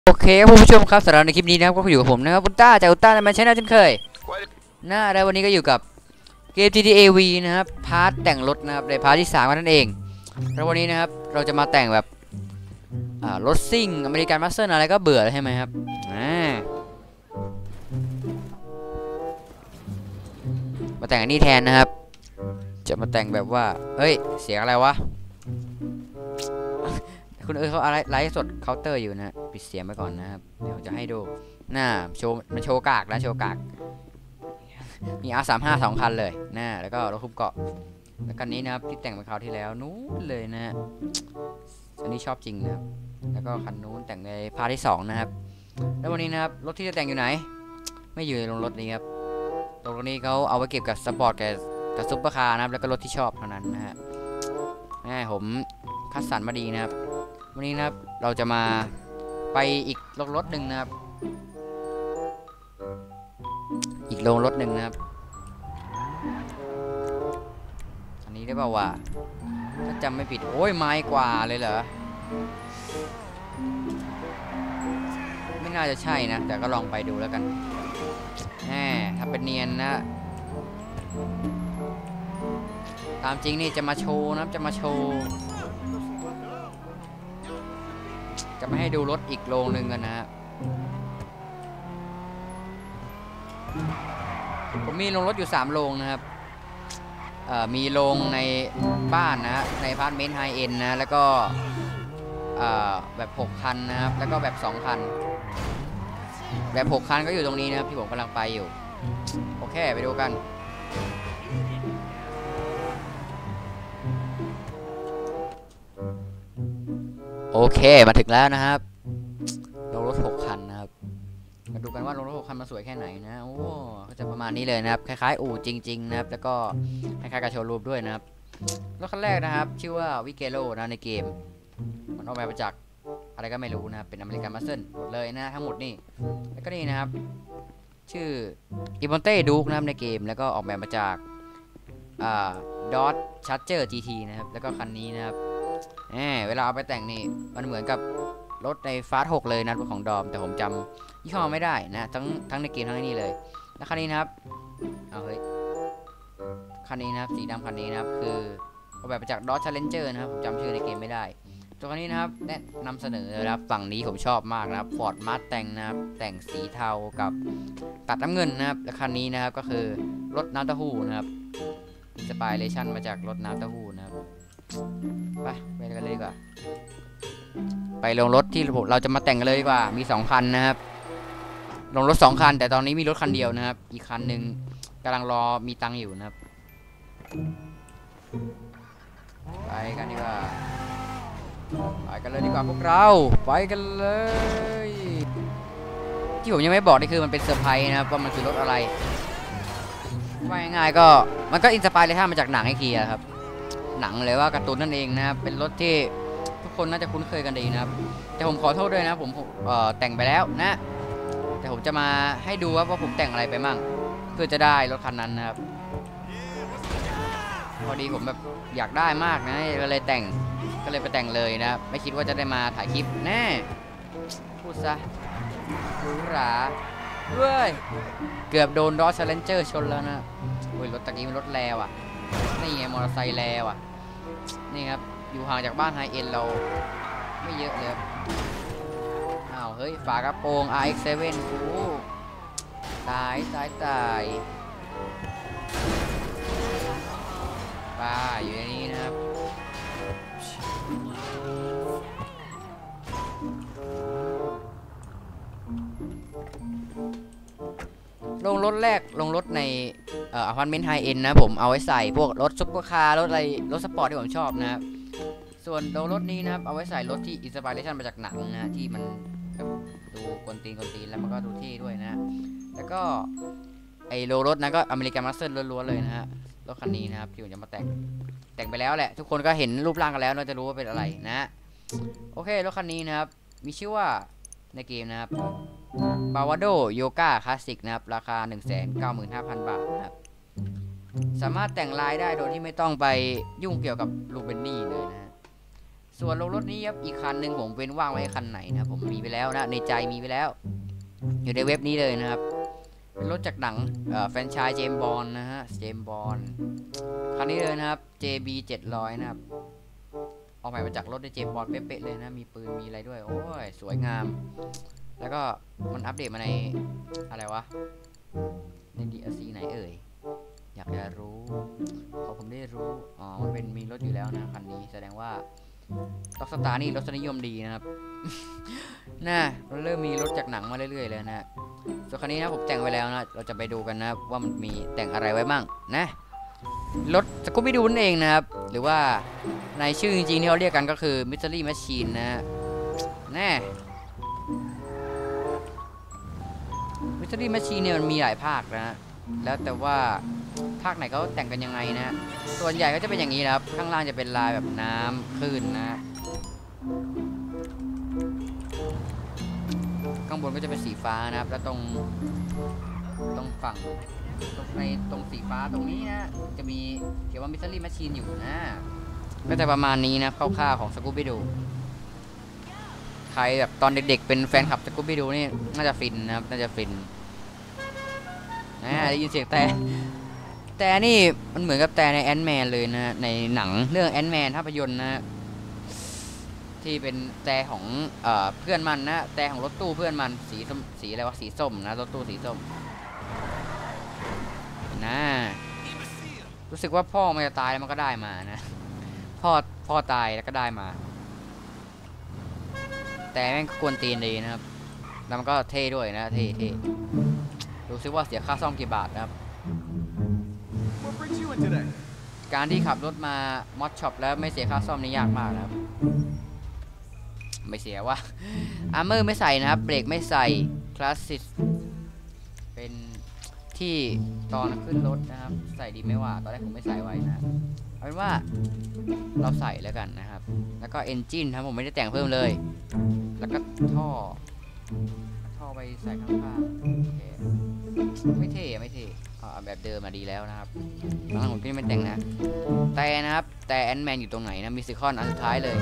โอเคคุณผู้ชมครับสำหรับในคลิปนี้นะครับก็อยู่กับผมนะครับอุลตร้าจากอุลตร้าในมันใช้หน้าเช่นเคยแล้ววันนี้ก็อยู่กับเกม GTA V นะครับพาร์ทแต่งรถนะครับในพาร์ทที่3นั่นเองแล้ววันนี้นะครับเราจะมาแต่งแบบรถซิ่งอเมริกันมัสเตอร์อะไรก็เบื่อแล้วใช่ไหมครับมาแต่งอันนี้แทนนะครับจะมาแต่งแบบว่าเฮ้ยเสียงอะไรวะคุณเขาอะไรไลฟ์สดเคาน์เตอร์อยู่นะปิดเสียงไปก่อนนะครับเดี๋ยวจะให้ดูโชว์มันโชว์กากนะโชว์กากมี R35 2 คันเลยแล้วก็รถคุ้มเกาะแล้วคันนี้นะครับที่แต่งไปคราวที่แล้วนู้นเลยนะอันนี้ชอบจริงนะครับแล้วก็คันนู้นแต่งในพาร์ทที่2นะครับแล้ววันนี้นะครับรถที่จะแต่งอยู่ไหนไม่อยู่ในโรงรถนี้ครับโรงรถนี้เขาเอาไว้เก็บกับสปอร์ตกับซุปเปอร์คาร์นะครับแล้วก็รถที่ชอบเท่านั้นนะฮะผมคัดสรรมาดีนะครับวันนี้นะครับเราจะมาไปอีกโรงรถหนึ่งนะครับอีกโรงรถหนึ่งนะครับอันนี้ได้เปล่าวะถ้าจำไม่ผิดโอ้ยไม้กว่าเลยเหรอไม่น่าจะใช่นะแต่ก็ลองไปดูแล้วกันถ้าเป็นเนียนนะตามจริงนี่จะมาโชว์นะจะมาโชว์จะไม่ให้ดูรถอีกโรงหนึ่งกันนะฮะผมมีโรงรถอยู่3โรงนะครับมีโรงในบ้านนะในพาร์ทเมนต์ไฮเอ็นนะแล้วก็แบบ6คันนะครับแล้วก็แบบ2คันแบบ6คันก็อยู่ตรงนี้นะครับที่ผมกำลังไปอยู่โอเคไปดูกันโอเคมาถึงแล้วนะครับโรงรถ6คันนะครับมาดูกันว่าโรงรถ6คันมันสวยแค่ไหนนะโอ้ก็จะประมาณนี้เลยนะครับคล้ายๆอู่จริงๆนะครับแล้วก็คล้ายๆกับโชว์รูมด้วยนะครับรถคันแรกนะครับชื่อว่าวิเกโรนะในเกมมันออกแบบมาจากอะไรก็ไม่รู้นะครับเป็นอเมริกันมัสเซิลหมดเลยนะทั้งหมดนี่แล้วก็นี่นะครับชื่ออิมอนเต้ดูกนะครับในเกมแล้วก็ออกแบบมาจากดอทชัตเจอร์ GT นะครับแล้วก็คันนี้นะครับเวลาเอาไปแต่งนี่มันเหมือนกับรถในฟาสต์6เลยนะรถของดอมแต่ผมจำยี่ห้อไม่ได้นะทั้งในเกมทั้งในนี้เลยแล้วคันนี้นะครับเฮ้ยคันนี้นะครับสีดำคันนี้นะครับคือออกแบบมาจาก Dodge Challenger นะครับผมจำชื่อในเกมไม่ได้ตัวคันนี้นะครับแนะนำเสนอนะครับฝั่งนี้ผมชอบมากนะครับ Ford Mustang นะครับแต่งสีเทากับตัดน้ำเงินนะครับและคันนี้นะครับก็คือรถน้ำเต้าหู้นะครับอินสไปเรชั่นมาจากรถน้ำเต้าหู้นะครับไปกันเลยดีกว่าไปลงรถที่เราจะมาแต่งกันเลยดีกว่ามี2คันนะครับลงรถ2คันแต่ตอนนี้มีรถคันเดียวนะครับอีกคันหนึ่งกำลังรอมีตังค์อยู่นะครับไปกันดีกว่าไปกันเลยดีกว่าพวกเราไปกันเลยที่ผมยังไม่บอกนี่คือมันเป็นเซอร์ไพรส์นะครับว่ามันคือรถอะไรว่าง่ายๆก็มันก็อินสไปเรชั่นมาจากหนังไอ้เกียร์ครับหนังเลยว่าการ์ตูนนั่นเองนะครับเป็นรถที่ทุกคนน่าจะคุ้นเคยกันดีนะครับแต่ผมขอโทษด้วยนะผมแต่งไปแล้วนะแต่ผมจะมาให้ดูว่าผมแต่งอะไรไปมั่งเพื่อจะได้รถคันนั้นนะครับพอดีผมแบบอยากได้มากนะก็เลยไปแต่งเลยนะไม่คิดว่าจะได้มาถ่ายคลิปแน่พูดซะหรูหราเว้ยเกือบโดนDodge Challengerชนแล้วนะโอ้ยรถตะกี้มันรถแล้วอ่ะนี่ไงมอเตอร์ไซค์แล้วอ่ะนี่ครับอยู่ห่างจากบ้านไฮเอ็นเราไม่เยอะเลยเฮ้ยฝากระโปรง RX7 ตายป้าอยู่ในนี้นะครับลงรถแรกลงรถในอพาร์ตเมนต์ไฮเอ็นนะผมเอาไว้ใส่พวกรถซุปเปอร์คาร์รถอะไรรถสปอร์ตที่ผมชอบนะครับส่วนรถนี้นะครับเอาไว้ใส่รถที่อินสไปเรชั่นมาจากหนังนะที่มันดูกวนตีนแล้วมันก็ดูเท่ด้วยนะแล้วก็ไอโลรถนะก็อเมริกันมัสเตอร์ล้วนๆเลยนะฮะรถคันนี้นะครับที่ผมจะมาแต่งไปแล้วแหละทุกคนก็เห็นรูปร่างกันแล้วน่าจะรู้ว่าเป็นอะไรนะโอเครถคันนี้นะครับมีชื่อว่าในเกมนะครับบาวาโดโยก้าคลาสสิกนะครับราคา 195,000 บาทนะครับสามารถแต่งลายได้โดยที่ไม่ต้องไปยุ่งเกี่ยวกับลูเบนนี่เลยนะส่วนลงรถนี้ครับอีกคันหนึ่งผมเป็นว่างไว้คันไหนนะผมมีไปแล้วนะในใจมีไปแล้วอยู่ในเว็บนี้เลยนะครับเป็นรถจากหนังแฟรนไชส์เจมส์บอนด์นะฮะเจมส์บอนด์คันนี้เลยนะครับ JB 700นะครับออกแบบมาจากรถในเจมส์บอนด์เป๊ะๆเลยนะมีปืนมีอะไรด้วยโอ้ยสวยงามแล้วก็มันอัปเดตมาในอะไรวะใน DLC ไหนเอ่ยอยากจะรู้ขอผมได้รู้อ๋อมันเป็นมีรถอยู่แล้วนะคันนี้แสดงว่าล็อกสตาร์นี่รสนิยมดีนะครับ น่าเราเริ่มมีรถจากหนังมาเรื่อยๆเลยนะส่วนคันนี้นะผมแต่งไว้แล้วนะเราจะไปดูกันนะว่ามันมีแต่งอะไรไว้บ้างนะรถสกูบี้ดูนั่นเองนะครับหรือว่าในชื่อจริงๆที่เขาเรียกกันก็คือ Mystery Machine นะแน่ Mystery Machine เนี่ยมันมีหลายภาคนะแล้วแต่ว่าภาคไหนเขาแต่งกันยังไงนะส่วนใหญ่ก็จะเป็นอย่างนี้นะครับข้างล่างจะเป็นลายแบบน้ำคลื่นนะข้างบนก็จะเป็นสีฟ้านะครับแล้วตรงฝั่งตรงสีฟ้าตรงนี้นะจะมีเขียนว่า Mystery Machine อยู่นะก็จะประมาณนี้นะคร่าวๆของสกูบี้ดูใครแบบตอนเด็กๆเป็นแฟนคลับสกูบี้ดูนี่น่าจะฟินนะครับน่าจะฟินได้ยินเสียงแต่นี่มันเหมือนกับแต่ในแอนด์แมนเลยนะในหนังเรื่องแอนด์แมนภาพยนตร์นะที่เป็นแต่ของเพื่อนมันนะแต่ของรถตู้เพื่อนมันสีอะไรวะสีส้มนะรถตู้สีส้มนะรู้สึกว่าพ่อมันจะตายแล้วมันก็ได้มานะพ่อตายแล้วก็ได้มาแต่แม่งกวนตีนดีนะครับแล้วมันก็เท่ด้วยนะเท่รู้สึกว่าเสียค่าซ่อมกี่บาทนะครับการที่ขับรถมามอดช็อปแล้วไม่เสียค่าซ่อมนี่ยากมากนะครับไม่เสียว่าอาร์เมอร์ไม่ใส่นะครับเบรกไม่ใส่คลาสสิกเป็นที่ตอนขึ้นรถนะครับใส่ดีไหมว่าตอนแรกผมไม่ใส่ไว้นะเอาเป็นว่าเราใส่แล้วกันนะครับแล้วก็เอนจินครับผมไม่ได้แต่งเพิ่มเลยแล้วก็ท่อไปใส่ข้างๆไม่เท่แบบเดิมมาดีแล้วนะครับหลังผมก็ไม่แต่งนะแต่นะครับแต่แอนด์แมนอยู่ตรงไหนนะมิสซิคอนอันสุดท้ายเลย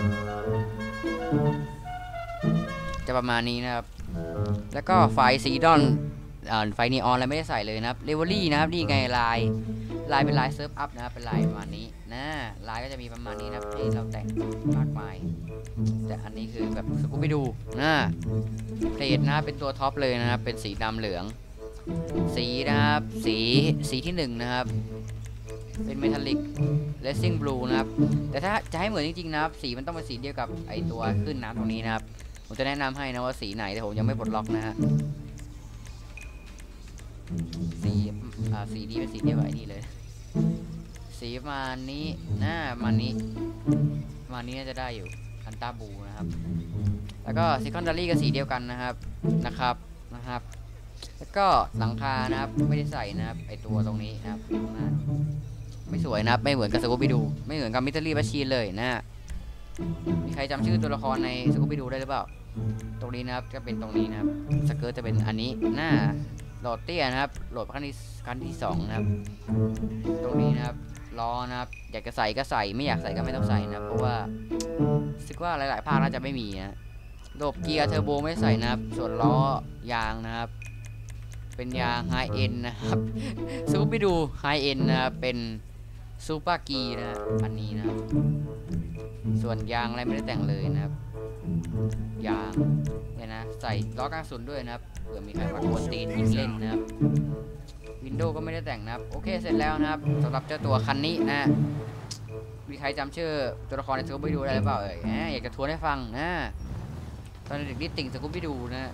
จะประมาณนี้นะครับแล้วก็ไฟซีดอนไฟนีออนอะไรไม่ได้ใส่เลยนะครับเลเวอรี่นะครับนี่ไงลายเป็นลายเซิร์ฟอัพนะครับเป็นลายประมาณนี้นะลายก็จะมีประมาณนี้นะครับที่เราแต่งมากมายแต่อันนี้คือแบบสกูบี้ดูนะเพลทนะครับเป็นตัวท็อปเลยนะครับเป็นสีดำเหลืองสีนะครับสีที่1นะครับเป็นเมทัลลิกเลสซิ่งบลูนะครับแต่ถ้าจะให้เหมือนจริงๆนะครับสีมันต้องเป็นสีเดียวกับไอตัวขึ้นน้ำตรงนี้นะครับผมจะแนะนำให้นะว่าสีไหนแต่ผมยังไม่ปลดล็อกนะฮะสีนี้เป็นสีเดียวกับไอ้นี่เลยสีมานี้มานี้น่าจะได้อยู่อันต้าบูนะครับแล้วก็ซิคอนดารี่ก็สีเดียวกันนะครับแล้วก็หลังคานะครับไม่ได้ใส่นะครับไอตัวตรงนี้นะครับไม่สวยนะครับไม่เหมือนกับสกูบี้ดูไม่เหมือนกับมิสเตอรี่แมชชีนเลยนะมีใครจำชื่อตัวละครในสกูบี้ดูได้หรือเปล่าตรงนี้นะครับจะเป็นตรงนี้นะครับสเกิร์ตจะเป็นอันนี้โหลดเตี้ยนะครับโหลดขั้นที่2นะครับตรงนี้นะครับล้อนะครับอยากจะใส่ก็ใส่ไม่อยากใส่ก็ไม่ต้องใส่นะเพราะว่าคิดว่าหลายๆภาคน่าจะไม่มีนะระบบเกียร์เทอร์โบไม่ใส่นะครับส่วนล้อยางนะครับเป็นยางไฮเอ็นนะครับซูไปดูไฮเอ็นนะครับเป็นซูเปอร์กีนะอันนี้นะครับส่วนยางอะไรไม่ได้แต่งเลยนะครับยางเนี่ยนะใส่ล้อกลางสุนด้วยนะครับเผื่อมีใครมากวนตีนยิงเล่นนะครับวินโดว์ก็ไม่ได้แต่งนะครับโอเคเสร็จแล้วนะครับสำหรับเจ้าตัวคันนี้นะมีใครจำชื่อตัวละครในสกูบี้ดูได้หรือเปล่าอยากจะทวนให้ฟังนะตอนเด็กๆติ่งสกูบี้ดูนะ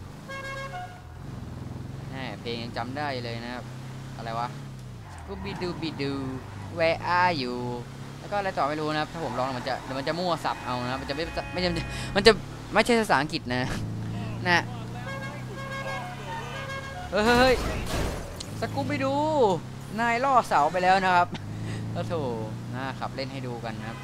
เพลงยังจำได้เลยนะครับอะไรวะสกูบี้ดู where are you แล้วก็อะไรต่อไม่รู้นะครับถ้าผมลองมันจะมั่วสับเอานะมันจะไม่ใช่ภาษาอังกฤษนะเฮ้ยสกูบี้ดูนายล่อเสาไปแล้วนะครับแล้วโถขับเล่นให้ดูกันนะครับ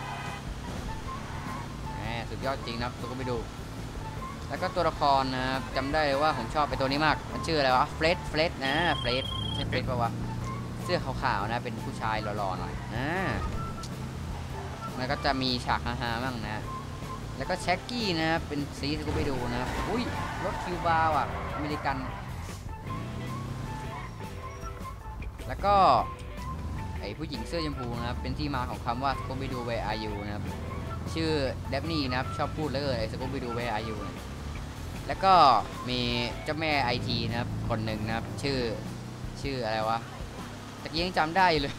สุดยอดจริงนะครับสกูบี้ดูแล้วก็ตัวละครนะครับจำได้เลยว่าผมชอบไปตัวนี้มากมันชื่ออะไรวะเฟรดนะเฟรดใช่เฟรดป่าวะเสื้อขาวๆนะเป็นผู้ชายหล่อๆหน่อยมันก็จะมีฉากฮาๆบ้างนะแล้วก็แช็กกี้นะครับเป็นสีสกูไปดูนะครับอุ้ยรถคิวบาร์อ่ะอเมริกันแล้วก็ไอผู้หญิงเสื้อชมพูนะครับเป็นที่มาของคำว่าสกูไปดูเวอายูนะครับชื่อเดฟนี่นะครับชอบพูดเลยไอสกูไปดูเวอายูแล้วก็มีเจ้าแม่ไอทีนะครับคนหนึ่งนะครับชื่ออะไรวะตะกี้ยังจำได้เลย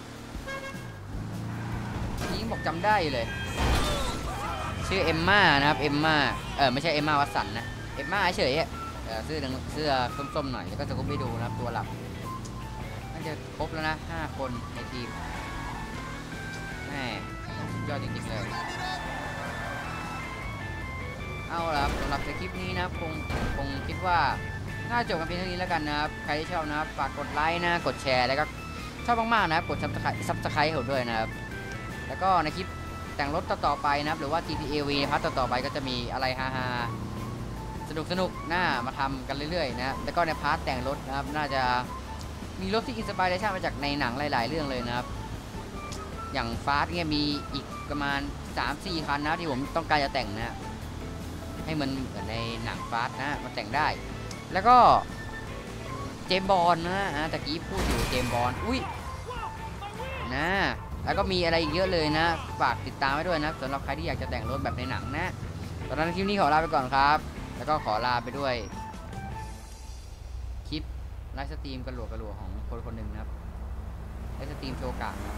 ตะกี้ยังบอกจำได้เลยชื่อเอมม่านะครับเอมม่าไม่ใช่เอมม่าวัตสันนะเอมม่าเฉยเสื้อส้มๆหน่อยแล้วก็สกูบี้ดูนะครับตัวหลักน่าจะครบแล้วนะ5 คนในทีมแม่ยอดจริงๆเลยเอาละครับสำหรับคลิปนี้นะครับคงคิดว่าน่าจบกันเพียงเท่านี้แล้วกันนะครับใครที่ชอบนะครับฝากกดไลค์นะกดแชร์แล้วก็ชอบมากๆนะครับกดซับสไครต์ผมด้วยนะครับแล้วก็ในคลิปแต่งรถต่อไปนะครับหรือว่า GTAV พาร์ทต่อไปก็จะมีอะไรฮาๆสนุกหน้ามาทำกันเรื่อยๆนะแล้วก็ในพาร์ทแต่งรถนะครับน่าจะมีรถที่อินสปิเรชันมาจากในหนังหลายๆเรื่องเลยนะครับอย่างฟาสเนี่ยมีอีกประมาณ 3-4 คันนะที่ผมต้องการจะแต่งนะให้มันเหมือนในหนังฟาสนะมาแต่งได้แล้วก็เจมส์บอนด์นะตะกี้พูดอยู่เจมส์บอนด์อุ้ยนะแล้วก็มีอะไรอีกเยอะเลยนะฝากติดตามไว้ด้วยนะสำหรับใครที่อยากจะแต่งรถแบบในหนังนะตอนนั้นคลิปนี้ขอลาไปก่อนครับแล้วก็ขอลาไปด้วยคลิปไลฟ์สตรีมกระโหลกของคนหนึ่งนะครับไลฟ์สตรีมโชว์กะนะ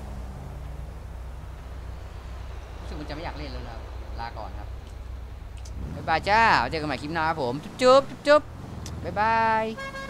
รู้สึกมันจะไม่อยากเล่นแล้วครับลาก่อนครับบ๊ายบายจ้าเจอกันใหม่คลิปหน้าครับผมจุ๊บบ๊ายบาย